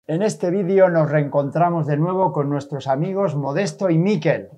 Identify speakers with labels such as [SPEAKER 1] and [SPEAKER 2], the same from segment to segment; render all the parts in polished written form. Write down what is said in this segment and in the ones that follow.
[SPEAKER 1] En este vídeo nos reencontramos de nuevo con nuestros amigos Modesto y Miquel.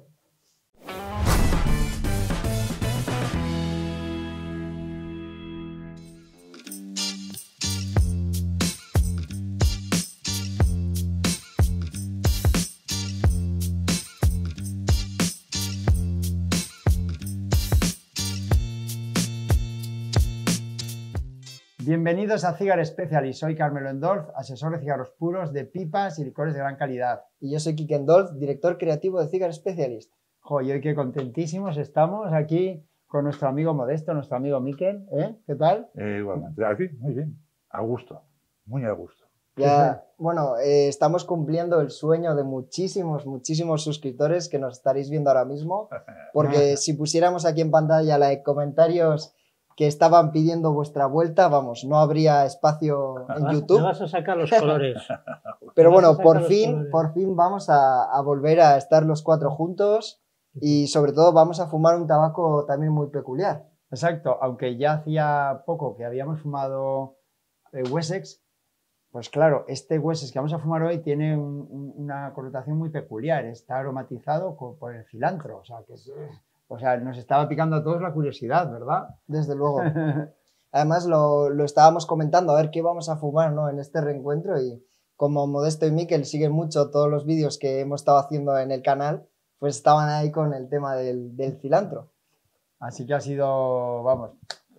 [SPEAKER 1] Bienvenidos a Cigar Specialist, soy Carmelo Endolf, asesor de cigarros puros, de pipas y licores de gran calidad.
[SPEAKER 2] Y yo soy Quique Endolf, director creativo de Cigar Specialist.
[SPEAKER 1] Jo, y hoy qué contentísimos estamos aquí con nuestro amigo Modesto, nuestro amigo Miquel, ¿eh? ¿Qué tal?
[SPEAKER 3] Igualmente, aquí, muy bien, a gusto, muy a gusto.
[SPEAKER 2] Ya, bueno, estamos cumpliendo el sueño de muchísimos suscriptores que nos estaréis viendo ahora mismo, porque si pusiéramos aquí en pantalla los comentarios que estaban pidiendo vuestra vuelta, vamos, no habría espacio en YouTube.
[SPEAKER 4] Me vas a sacar los colores.
[SPEAKER 2] Pero bueno, por fin vamos a volver a estar los cuatro juntos y sobre todo vamos a fumar un tabaco también muy peculiar.
[SPEAKER 1] Exacto, aunque ya hacía poco que habíamos fumado Wessex, pues claro, este Wessex que vamos a fumar hoy tiene una connotación muy peculiar, está aromatizado por el cilantro, o sea, nos estaba picando a todos la curiosidad, ¿verdad?
[SPEAKER 2] Desde luego. Además, lo estábamos comentando, a ver qué vamos a fumar, ¿no?, en este reencuentro, y como Modesto y Miquel siguen mucho todos los vídeos que hemos estado haciendo en el canal, pues estaban ahí con el tema del cilantro.
[SPEAKER 1] Así que ha sido, vamos,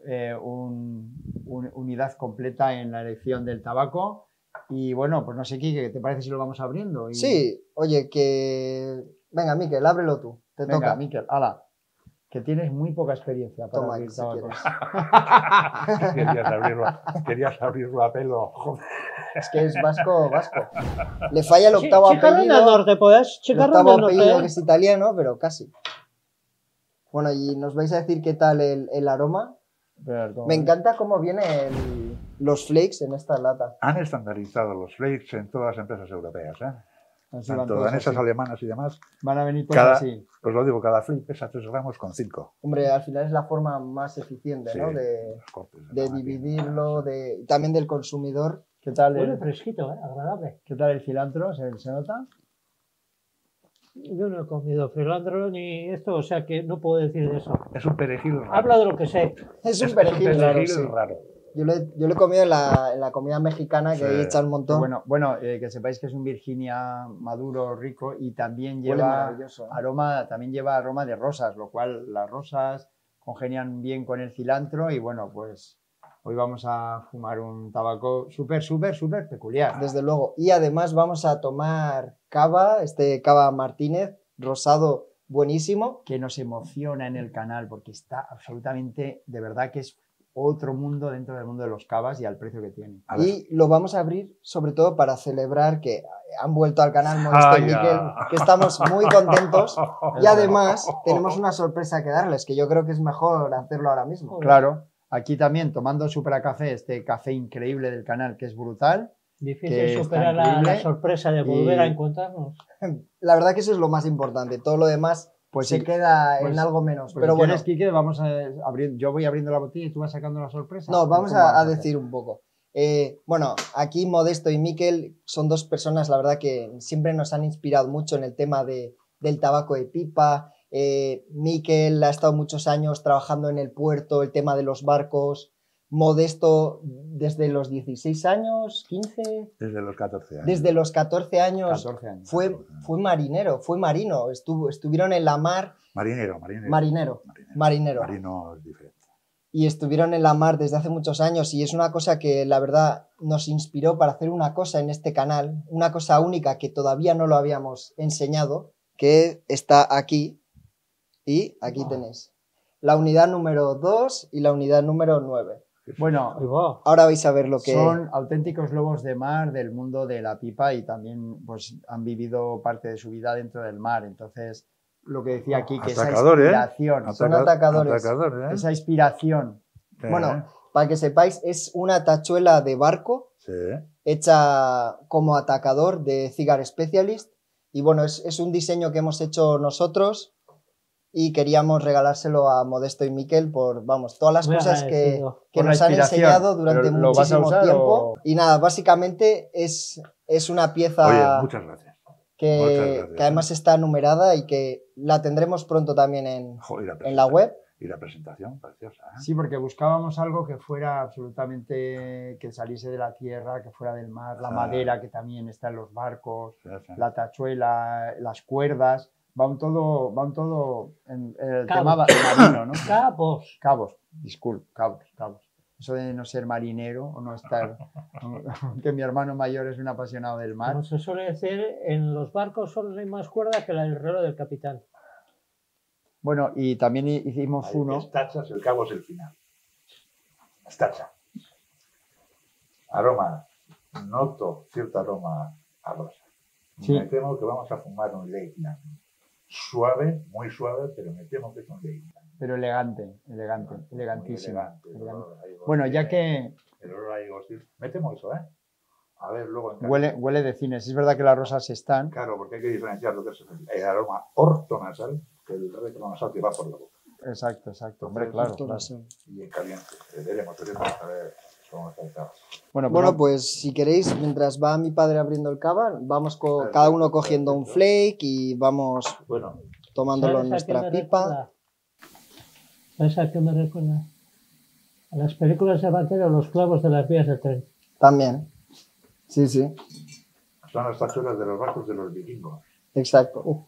[SPEAKER 1] unidad completa en la elección del tabaco. Y bueno, pues no sé, Quique, ¿qué te parece si lo vamos abriendo?
[SPEAKER 2] Sí, oye, que... Venga, Miquel, ábrelo tú, te toca.
[SPEAKER 1] Miquel, hala. Que tienes muy poca experiencia para
[SPEAKER 2] Toma,
[SPEAKER 1] abrir
[SPEAKER 2] si
[SPEAKER 1] tabacos.
[SPEAKER 3] Querías abrirlo a pelo.
[SPEAKER 2] Es que es vasco. Le falla el octavo apellido.
[SPEAKER 4] Del norte, pues.
[SPEAKER 2] El octavo apellido que es italiano, pero casi. Bueno, y nos vais a decir qué tal el aroma. Me encanta cómo vienen los flakes en esta lata.
[SPEAKER 3] Han estandarizado los flakes en todas las empresas europeas, ¿eh? Tanto
[SPEAKER 1] todos
[SPEAKER 3] danesas,
[SPEAKER 1] así.
[SPEAKER 3] alemanas y demás.
[SPEAKER 1] Van a venir todos así.
[SPEAKER 3] Os lo digo, cada flake pesa 3 gramos con 5.
[SPEAKER 2] Hombre, al final es la forma más eficiente,
[SPEAKER 3] Sí,
[SPEAKER 2] ¿no? De dividirlo, también del consumidor.
[SPEAKER 1] ¿Qué tal
[SPEAKER 4] Huele fresquito, agradable.
[SPEAKER 1] ¿Qué tal el cilantro? ¿Se nota?
[SPEAKER 4] Yo no he comido cilantro ni esto, o sea que no puedo decir de eso.
[SPEAKER 3] Es un perejil raro.
[SPEAKER 4] Habla de lo que sé.
[SPEAKER 2] Es un perejil raro, sí.
[SPEAKER 3] raro.
[SPEAKER 2] Yo lo he comido en la comida mexicana, que ahí echa un montón.
[SPEAKER 1] Bueno, que sepáis que es un Virginia maduro, rico, y también lleva aroma de rosas, lo cual las rosas congenian bien con el cilantro y bueno, pues hoy vamos a fumar un tabaco súper peculiar.
[SPEAKER 2] Desde luego. Y además vamos a tomar cava, cava Martínez, rosado buenísimo.
[SPEAKER 1] Que nos emociona en el canal porque está absolutamente, de verdad que es otro mundo dentro del mundo de los cavas y al precio que tiene.
[SPEAKER 2] Y lo vamos a abrir sobre todo para celebrar que han vuelto al canal Modesto y Miquel, que estamos muy contentos y además tenemos una sorpresa que darles, que yo creo que es mejor hacerlo ahora mismo.
[SPEAKER 1] Claro, aquí también tomando Supra Café, este café increíble del canal que es brutal.
[SPEAKER 4] Difícil superar la sorpresa de volver a encontrarnos.
[SPEAKER 2] La verdad que eso es lo más importante, todo lo demás pues se queda en algo menos.
[SPEAKER 1] Pues
[SPEAKER 2] pero
[SPEAKER 1] si
[SPEAKER 2] bueno,
[SPEAKER 1] quieres, Quique, vamos a abrir. Yo voy abriendo la botella y tú vas sacando la sorpresa.
[SPEAKER 2] No, vamos a decir un poco. Bueno, aquí Modesto y Miquel son dos personas, la verdad, que siempre nos han inspirado mucho en el tema del tabaco de pipa. Miquel ha estado muchos años trabajando en el puerto, el tema de los barcos. Modesto desde los 16 años, 15...
[SPEAKER 3] Desde los 14 años.
[SPEAKER 2] Desde los 14 años,
[SPEAKER 1] 14 años.
[SPEAKER 2] Fue marinero, fue marino. Estuvieron en la mar...
[SPEAKER 3] Marinero.
[SPEAKER 2] Marino
[SPEAKER 3] es diferente.
[SPEAKER 2] Y estuvieron en la mar desde hace muchos años y es una cosa que la verdad nos inspiró para hacer una cosa en este canal, una cosa única que todavía no lo habíamos enseñado, que está aquí y aquí tenéis la unidad número 2 y la unidad número 9.
[SPEAKER 1] Bueno,
[SPEAKER 2] ahora vais a ver lo que...
[SPEAKER 1] Son auténticos lobos de mar del mundo de la pipa y también pues han vivido parte de su vida dentro del mar, entonces... Lo que decía aquí, que esa inspiración.
[SPEAKER 2] Son atacadores.
[SPEAKER 1] Esa inspiración.
[SPEAKER 2] Bueno, para que sepáis, es una tachuela de barco hecha como atacador de Cigar Specialist. Y bueno, es un diseño que hemos hecho nosotros y queríamos regalárselo a Modesto y Miquel por, vamos, todas las
[SPEAKER 4] Muy
[SPEAKER 2] cosas que
[SPEAKER 4] agradecido.
[SPEAKER 1] Por la
[SPEAKER 2] nos han
[SPEAKER 1] inspiración.
[SPEAKER 2] enseñado durante
[SPEAKER 1] ¿Pero lo vas a
[SPEAKER 2] muchísimo
[SPEAKER 1] usar
[SPEAKER 2] tiempo.
[SPEAKER 1] o...?
[SPEAKER 2] Y nada, básicamente es una pieza
[SPEAKER 3] Oye, muchas gracias. Muchas
[SPEAKER 2] que
[SPEAKER 3] gracias.
[SPEAKER 2] además está numerada y que la tendremos pronto también
[SPEAKER 3] Joder,
[SPEAKER 2] en la web.
[SPEAKER 3] Y la presentación, preciosa. ¿Eh?
[SPEAKER 1] Sí, porque buscábamos algo que fuera absolutamente, que saliese de la tierra, que fuera del mar, la madera que también está en los barcos,
[SPEAKER 3] Sí, sí.
[SPEAKER 1] la tachuela, las cuerdas, va un todo en el
[SPEAKER 4] Cabos.
[SPEAKER 1] tema marino, ¿no?
[SPEAKER 4] Cabos.
[SPEAKER 1] Cabos, disculpe, cabos. Eso de no ser marinero o no estar, que mi hermano mayor es un apasionado del mar.
[SPEAKER 4] Como se suele decir, en los barcos solo hay más cuerda que la del reloj del capitán.
[SPEAKER 1] Bueno, y también hicimos
[SPEAKER 3] Ahí,
[SPEAKER 1] uno.
[SPEAKER 3] Estachas, el cabo es el final. Estacha. Aroma. Noto cierto aroma a rosa.
[SPEAKER 1] Sí.
[SPEAKER 3] Me temo que vamos a fumar un Leyland. Suave, muy suave, pero me temo que es un Leyland.
[SPEAKER 1] Pero elegante,
[SPEAKER 3] Muy
[SPEAKER 1] elegantísimo.
[SPEAKER 3] elegante. El
[SPEAKER 1] elegante.
[SPEAKER 3] olor ahí,
[SPEAKER 1] Bueno, ya que
[SPEAKER 3] El olor ahí, hostil. Me temo eso, ¿eh? A ver, luego en
[SPEAKER 1] huele de cines, es verdad que las rosas están.
[SPEAKER 3] Claro, porque hay que diferenciar lo que es el aroma ortonasal que el retronasal que va por la boca.
[SPEAKER 1] Exacto, hombre, claro.
[SPEAKER 3] Y en caliente. Veremos a ver cómo está el cabo.
[SPEAKER 2] Bueno, pues si queréis, mientras va mi padre abriendo el cava, vamos cada uno cogiendo un flake y vamos
[SPEAKER 3] Bueno,
[SPEAKER 2] tomándolo en
[SPEAKER 4] ¿Sabes a qué
[SPEAKER 2] nuestra
[SPEAKER 4] me
[SPEAKER 2] pipa.
[SPEAKER 4] recuerda? ¿Sabes a qué me recuerda? A las películas de vaquero, los clavos de las vías de tren.
[SPEAKER 2] También. Sí, sí,
[SPEAKER 3] son las tachuelas de los barcos de los vikingos.
[SPEAKER 2] exacto.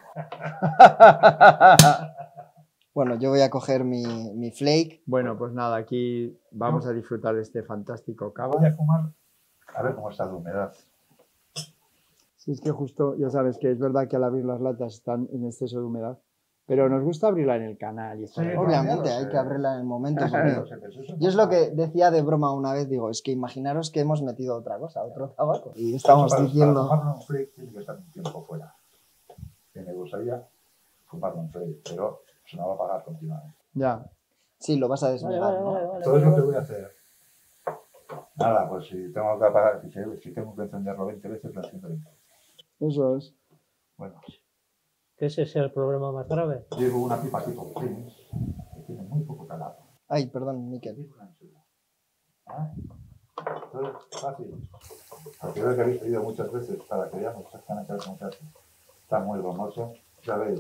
[SPEAKER 2] Bueno, yo voy a coger mi flake.
[SPEAKER 1] Bueno, pues nada, aquí vamos a disfrutar de este fantástico cava.
[SPEAKER 3] Voy a fumar a ver cómo está de humedad.
[SPEAKER 1] Sí, es que justo, ya sabes que es verdad que al abrir las latas están en exceso de humedad, pero nos gusta abrirla en el canal. Y esto
[SPEAKER 3] Sí,
[SPEAKER 1] de-
[SPEAKER 2] Obviamente,
[SPEAKER 3] no,
[SPEAKER 2] hay
[SPEAKER 3] sí.
[SPEAKER 2] que abrirla en el momento. Porque... Yo es
[SPEAKER 3] Yo
[SPEAKER 2] lo que decía de broma una vez, digo, es que imaginaros que hemos metido otra cosa, otro tabaco. Y estamos diciendo...
[SPEAKER 3] Para fumarlo un flake tiene que estar un tiempo fuera. Que me gustaría fumarlo un flake, pero se me va a pagar continuamente.
[SPEAKER 1] Ya,
[SPEAKER 2] Sí, lo vas a desnegar, ¿no?
[SPEAKER 3] Todo es lo que voy a hacer. Nada, pues si tengo que apagar, si tengo que encenderlo 20 veces, lo enciendo 20 veces.
[SPEAKER 1] eso es.
[SPEAKER 3] Bueno,
[SPEAKER 4] Que ese sea el problema más grave.
[SPEAKER 3] llevo una pipa tipo Prince, que tiene muy poco calado.
[SPEAKER 2] Ay, perdón, Miquel.
[SPEAKER 3] Llevo una ansiedad. ¿Ah? Entonces, fácil. Porque veo que habéis pedido muchas veces para que veamos exactamente cómo se hace. Está muy gomoso. Ya veis.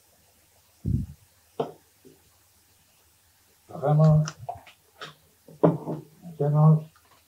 [SPEAKER 3] Bajamos. Metemos.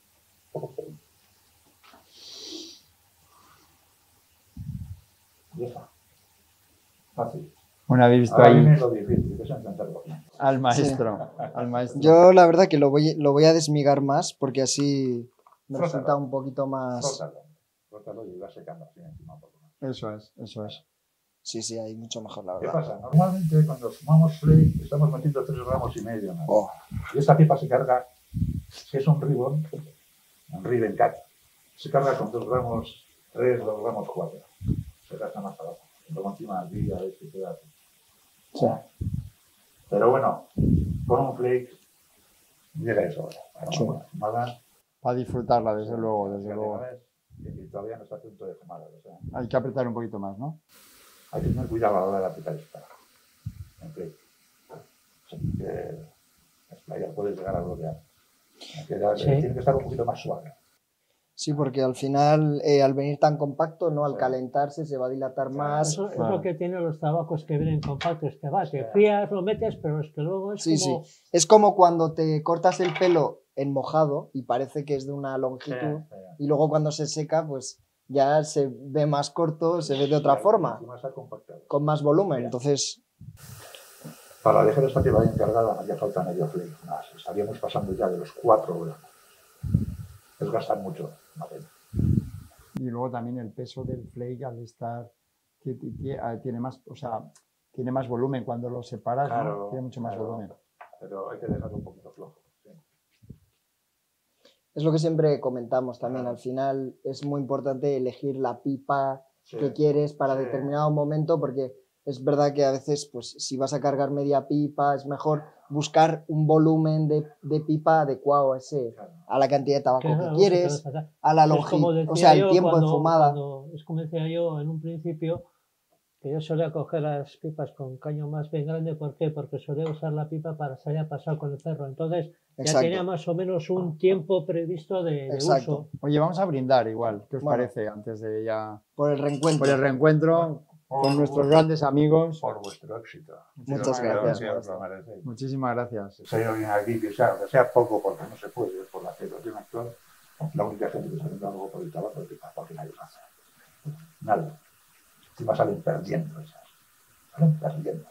[SPEAKER 3] Y ya está. Fácil.
[SPEAKER 1] Bueno, habéis visto
[SPEAKER 3] Ahora
[SPEAKER 1] ahí
[SPEAKER 3] viene lo difícil, que es encenderlo.
[SPEAKER 1] al maestro, al maestro.
[SPEAKER 2] Yo la verdad que lo voy a desmigar más porque así me
[SPEAKER 3] Frótalo.
[SPEAKER 2] resulta un poquito más...
[SPEAKER 3] Frótalo y va secando así encima un poco más.
[SPEAKER 1] Eso es.
[SPEAKER 2] Sí, sí, ahí mucho mejor, la
[SPEAKER 3] ¿Qué
[SPEAKER 2] verdad.
[SPEAKER 3] pasa? Normalmente cuando fumamos flake estamos metiendo 3 gramos y medio más.
[SPEAKER 2] Oh,
[SPEAKER 3] Y esta pipa se carga, si es un ribbon, un ribbon cat, se carga con 2 gramos 3, 2 gramos 4. Se gasta más abajo. Luego encima al día, a ver si queda así.
[SPEAKER 2] sí.
[SPEAKER 3] Pero bueno, con un flake llega eso ahora. Para
[SPEAKER 2] Sí.
[SPEAKER 3] una fumada,
[SPEAKER 1] Para disfrutarla, desde luego, desde luego.
[SPEAKER 3] y todavía no está a punto de fumar. O sea,
[SPEAKER 1] Hay que apretar un poquito más, ¿no?
[SPEAKER 3] hay que tener cuidado a la hora de aplicar esta. En flake. Sí, que ya puedes llegar a bloquear. Tiene que estar un poquito más suave.
[SPEAKER 2] Sí, porque al final, al venir tan compacto, ¿no? Al calentarse se va a dilatar más.
[SPEAKER 4] Eso es
[SPEAKER 1] Claro.
[SPEAKER 4] lo que tienen los tabacos que vienen compactos. Te vas, te frías, lo metes, pero es que luego es
[SPEAKER 2] Sí,
[SPEAKER 4] como...
[SPEAKER 2] sí. Es como cuando te cortas el pelo en mojado y parece que es de una longitud y luego cuando se seca, pues ya se ve más corto, se ve de otra forma,
[SPEAKER 3] Encima está compactado.
[SPEAKER 2] con más volumen. Entonces,
[SPEAKER 3] Para dejar esta pipa bien cargada haría falta medio flake más. Estaríamos pasando ya de los 4 gramos. Es gastar mucho, una pena.
[SPEAKER 1] Y luego también el peso del flake al estar tiene más, o sea, tiene más volumen cuando lo separas, ¿no?
[SPEAKER 3] Claro,
[SPEAKER 1] Tiene mucho más
[SPEAKER 3] claro.
[SPEAKER 1] volumen.
[SPEAKER 3] Pero hay que dejarlo un poquito flojo. Sí.
[SPEAKER 2] es lo que siempre comentamos también. Al final es muy importante elegir la pipa
[SPEAKER 3] Sí.
[SPEAKER 2] que quieres para
[SPEAKER 3] Sí.
[SPEAKER 2] determinado momento, porque es verdad que a veces, pues si vas a cargar media pipa, es mejor buscar un volumen de pipa adecuado
[SPEAKER 3] Claro.
[SPEAKER 2] a la cantidad de tabaco
[SPEAKER 4] que es
[SPEAKER 2] que
[SPEAKER 4] algo
[SPEAKER 2] quieres,
[SPEAKER 4] que te vas a-
[SPEAKER 2] a la
[SPEAKER 4] Es como
[SPEAKER 2] longitud, o
[SPEAKER 4] decía
[SPEAKER 2] sea, el
[SPEAKER 4] yo
[SPEAKER 2] tiempo de
[SPEAKER 4] cuando-
[SPEAKER 2] fumada.
[SPEAKER 4] Es como decía yo en un principio, que yo solía coger las pipas con caño más bien grande. ¿Por qué? Porque solía usar la pipa para salir a pasar con el perro. Entonces ya tenía más o menos un tiempo previsto de uso.
[SPEAKER 1] Oye, vamos a brindar igual. ¿Qué os parece? Antes de ya...
[SPEAKER 2] Por el reencuentro.
[SPEAKER 1] Por el reencuentro con nuestros grandes amigos.
[SPEAKER 3] Por vuestro éxito.
[SPEAKER 2] Muchas gracias.
[SPEAKER 1] Muchísimas gracias.
[SPEAKER 3] Se ha ido bien aquí, que sea poco, porque no se puede, por la situación actual. La única gente que está haciendo algo por el tabaco es porque nadie lo hace. Nadie. Encima salen perdiendo esas. Salen perdiendo.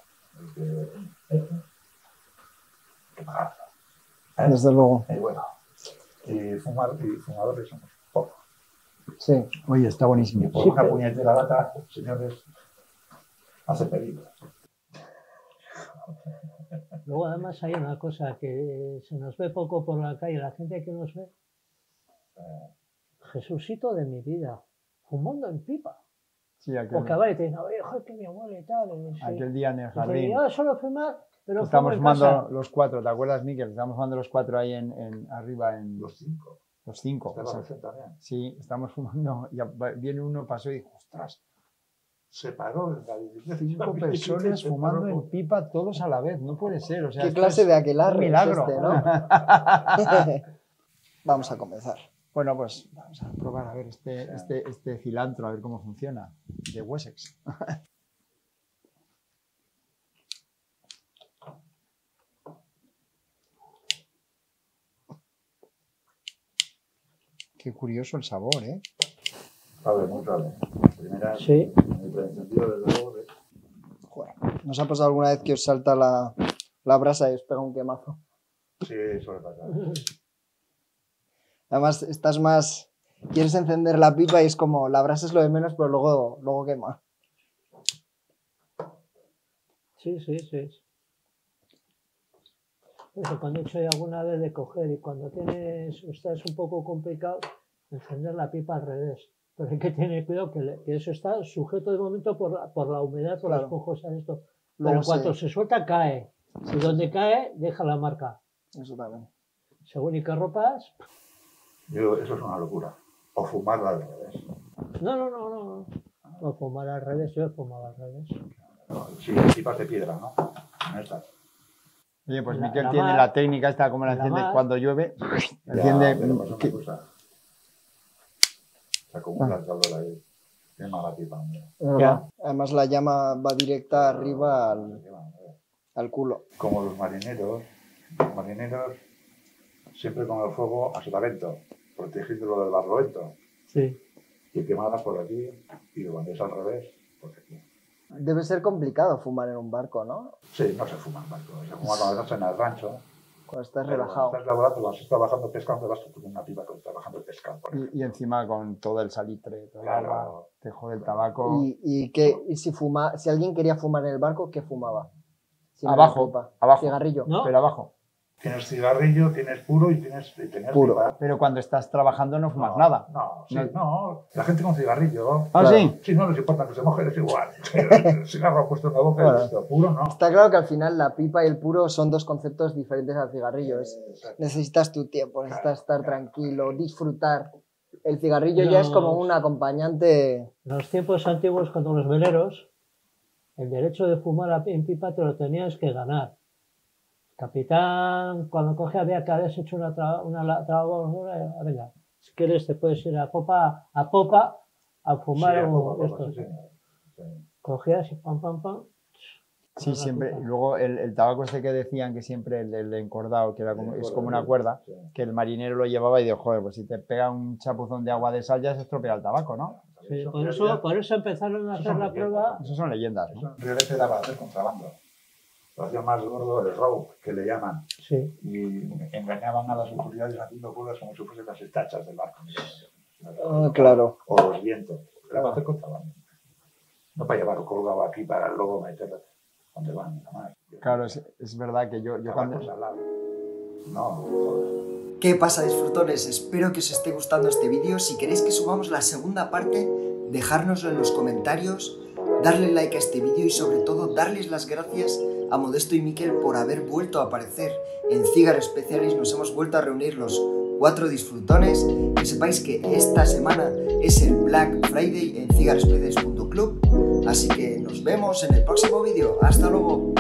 [SPEAKER 3] Que pagarlo.
[SPEAKER 2] Desde luego.
[SPEAKER 3] Y bueno, fumadores somos pocos.
[SPEAKER 2] Sí.
[SPEAKER 1] Oye, está buenísimo.
[SPEAKER 3] Y por una puñetera lata, señores, hace peligro.
[SPEAKER 4] Luego además hay una cosa que se nos ve poco por la calle, la gente que nos ve. Jesucito de mi vida, fumando en pipa.
[SPEAKER 1] Sí,
[SPEAKER 4] O que va y te dicen, oye, joder, que mi abuela y tal.
[SPEAKER 1] Aquel día en el jardín.
[SPEAKER 4] Yo solo fumar, pero
[SPEAKER 1] estamos
[SPEAKER 4] fumo en
[SPEAKER 1] fumando
[SPEAKER 4] casa.
[SPEAKER 1] los 4, ¿te acuerdas, Miquel? Estamos fumando los 4 ahí arriba en...
[SPEAKER 3] Los 5.
[SPEAKER 1] Los 5.
[SPEAKER 3] También.
[SPEAKER 1] Sí, estamos fumando. Y viene uno, pasó y dijo, ostras.
[SPEAKER 3] Se paró en la bicicleta.
[SPEAKER 1] 5 personas fumando en pipa todos a la vez. No puede ser. O sea,
[SPEAKER 2] ¿qué clase de aquelarre
[SPEAKER 1] es milagro?
[SPEAKER 2] Es este, ¿no? Vamos a comenzar.
[SPEAKER 1] Bueno, pues vamos a probar a ver este cilantro, a ver cómo funciona, de Wessex. Qué curioso el sabor, ¿eh?
[SPEAKER 3] Sabe muy suave. Primera,
[SPEAKER 4] sí.
[SPEAKER 2] Joder, ¿nos ha pasado alguna vez que os salta la brasa y os pega un quemazo?
[SPEAKER 3] Sí, suele pasar.
[SPEAKER 2] Además, estás más... Quieres encender la pipa y es como, la brasa es lo de menos, pero luego quema.
[SPEAKER 4] Sí. Eso, cuando he hecho ya alguna vez de coger y cuando estás un poco complicado, encender la pipa al revés. Pero hay que tener cuidado que eso está sujeto de momento por la humedad, por las esponjosas, esto. Pero en cuanto se suelta, cae. Y donde cae, deja la marca.
[SPEAKER 2] Eso también.
[SPEAKER 4] Según y qué ropas...
[SPEAKER 3] Eso es una locura. O fumarla al revés.
[SPEAKER 4] No. No fumar al revés, yo he fumado al revés.
[SPEAKER 3] Sí, pipas de piedra, ¿no? En estas.
[SPEAKER 1] Oye, pues Miquel tiene la técnica esta, como la enciende cuando llueve. Enciende... Se acumula el calor ahí. Qué mala pipa, mira.
[SPEAKER 2] Además la llama va directa arriba al culo.
[SPEAKER 3] Como los marineros siempre con el fuego a sotavento, protegiéndolo del barlovento.
[SPEAKER 4] Sí.
[SPEAKER 3] Y quemadas por aquí, y cuando es al revés, por aquí.
[SPEAKER 2] Debe ser complicado fumar en un barco, ¿no?
[SPEAKER 3] Sí, no se fuma en barco. Se fuma cuando estás en el rancho.
[SPEAKER 2] Cuando estás relajado.
[SPEAKER 3] Cuando estás laborando, cuando estás trabajando pescando, vas con una pipa cuando estás trabajando pescando.
[SPEAKER 1] Y encima con todo el salitre, todo el agua, te jode el tabaco.
[SPEAKER 2] ¿Y si alguien quería fumar en el barco, qué fumaba?
[SPEAKER 1] Abajo.
[SPEAKER 2] Cigarrillo.
[SPEAKER 4] ¿No?
[SPEAKER 1] Pero abajo.
[SPEAKER 3] Tienes cigarrillo, tienes puro y tienes
[SPEAKER 1] puro.
[SPEAKER 3] pipa.
[SPEAKER 1] Pero cuando estás trabajando no fumas nada.
[SPEAKER 3] No. La gente con cigarrillo.
[SPEAKER 1] ¿Ah, sí?
[SPEAKER 3] Sí, no les importa que se moje, es igual. El cigarro puesto en la boca y listo. Puro, no.
[SPEAKER 2] Está claro que al final la pipa y el puro son dos conceptos diferentes al cigarrillo. Necesitas tu tiempo, necesitas estar tranquilo, disfrutar. El cigarrillo ya es como un acompañante.
[SPEAKER 4] En los tiempos antiguos, cuando los veleros, el derecho de fumar en pipa te lo tenías que ganar. Capitán, cuando coge había que habías hecho una venga, si quieres te puedes ir a popa a fumar esto.
[SPEAKER 3] Sí.
[SPEAKER 4] Cogías y pam.
[SPEAKER 1] Sí, siempre. Luego el tabaco este que decían que siempre el encordado, que era es como una cuerda, que el marinero lo llevaba y dijo, joder, pues si te pega un chapuzón de agua de sal ya se estropea el tabaco, ¿no?
[SPEAKER 4] Sí, por eso empezaron a hacer la prueba.
[SPEAKER 1] Eso son leyendas, ¿no?
[SPEAKER 3] En realidad era para hacer contrabando. Lo hacía más gordo el rope, que le llaman.
[SPEAKER 4] Sí.
[SPEAKER 3] Y engañaban a las autoridades haciendo cosas como si fuesen las estachas del barco.
[SPEAKER 2] Claro.
[SPEAKER 3] O los vientos. Era para hacer contrabando. No para llevarlo colgado aquí para luego meterlo donde van. Jamás.
[SPEAKER 1] Claro, es verdad que yo cuando...
[SPEAKER 3] No, joder.
[SPEAKER 2] ¿Qué pasa, disfrutones? Espero que os esté gustando este vídeo. Si queréis que subamos la segunda parte, dejárnoslo en los comentarios, darle like a este vídeo y sobre todo darles las gracias a Modesto y Miquel por haber vuelto a aparecer en Cigar Specialist. Nos hemos vuelto a reunir los 4 disfrutones. Que sepáis que esta semana es el Black Friday en cigarspecialist.club, Así que nos vemos en el próximo vídeo. ¡Hasta luego!